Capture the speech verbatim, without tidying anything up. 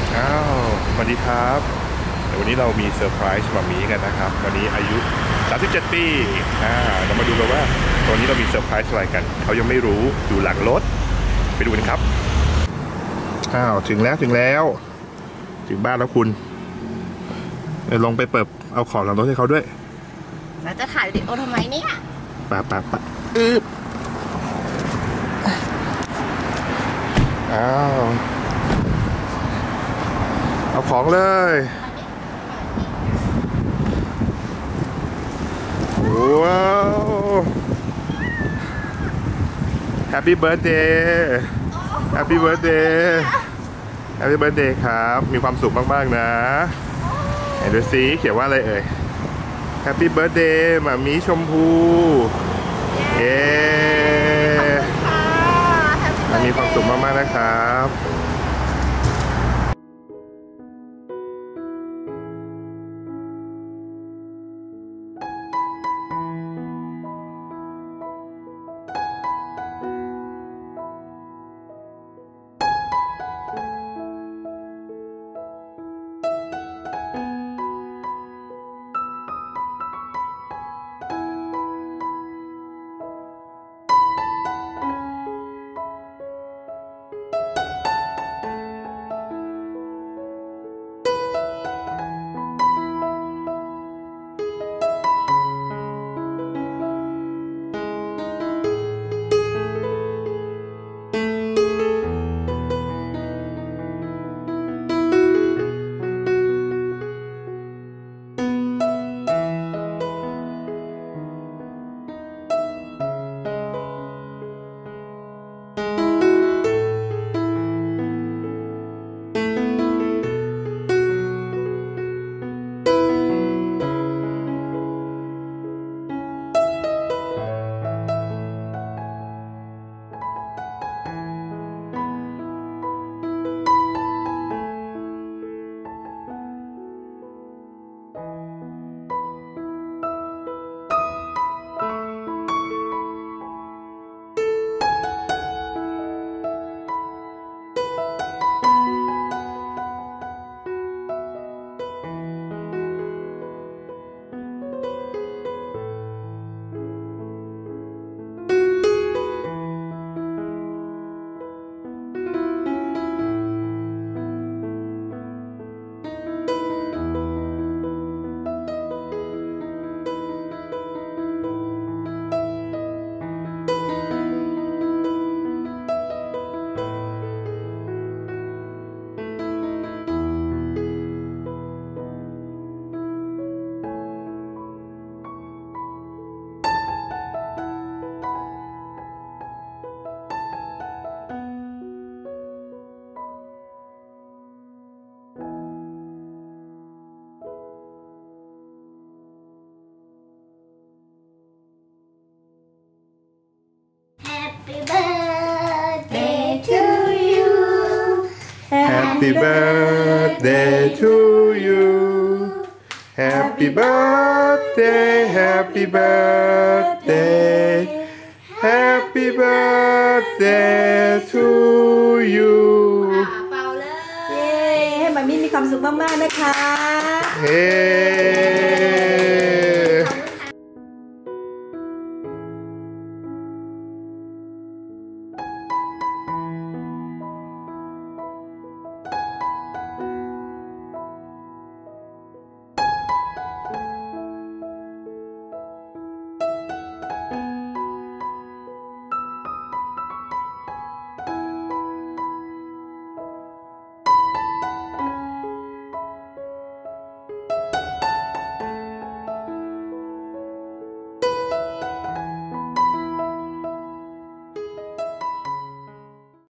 อ้าวสวัสดีครับเดี๋ยววันนี้เรามีเซอร์ไพรส์มามีกันนะครับวันนี้อายุสามสิบเจ็ดปีอ่าเรามาดูกันว่าตอนนี้เรามีเซอร์ไพรส์อะไรกันเขายังไม่รู้อยู่หลังรถไปดูกันครับอ้าวถึงแล้วถึงแล้วถึงบ้านแล้วคุณเดี๋ยวลงไปเปิดเอาของหลังรถให้เขาด้วยแล้วจะถ่ายวิดีโอทำไมเนี่ยปะปะปะอึบอ้าวเอาของเลยว้าว Happy Birthday Happy Birthday Happy Birthday ครับมีความสุขมากๆนะไหนดูซิเขียนว่าอะไรเอ่ย Happy Birthday หมามีชมพูเย้มีความสุขมากๆนะครับ Happy birthday to you Happy birthday to you Happy birthday Happy birthday Happy birthday to you เป่าเลยเย้ให้มามี่มีความสุขมากๆนะคะเฮ้